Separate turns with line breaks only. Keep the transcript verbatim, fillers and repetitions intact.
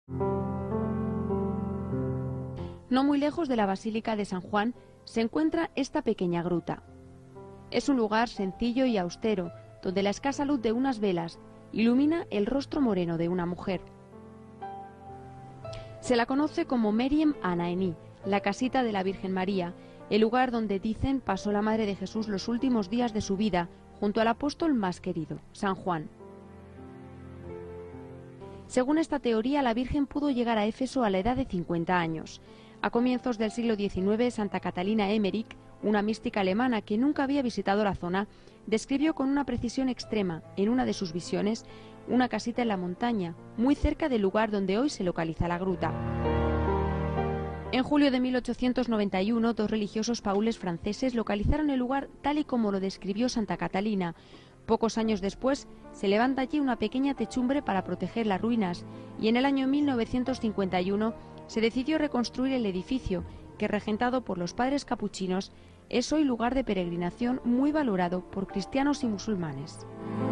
No muy lejos de la Basílica de San Juan se encuentra esta pequeña gruta. Es un lugar sencillo y austero, donde la escasa luz de unas velas ilumina el rostro moreno de una mujer. Se la conoce como Meriem Anaení, la casita de la Virgen María, el lugar donde dicen pasó la Madre de Jesús los últimos días de su vida, junto al apóstol más querido, San Juan. Según esta teoría, la Virgen pudo llegar a Éfeso a la edad de cincuenta años. A comienzos del siglo diecinueve, Santa Catalina Emmerich, una mística alemana que nunca había visitado la zona, describió con una precisión extrema, en una de sus visiones, una casita en la montaña, muy cerca del lugar donde hoy se localiza la gruta. En julio de mil ochocientos noventa y uno, dos religiosos paules franceses localizaron el lugar tal y como lo describió Santa Catalina. Pocos años después, se levanta allí una pequeña techumbre para proteger las ruinas, y en el año mil novecientos cincuenta y uno se decidió reconstruir el edificio, que regentado por los padres capuchinos, es hoy lugar de peregrinación muy valorado por cristianos y musulmanes.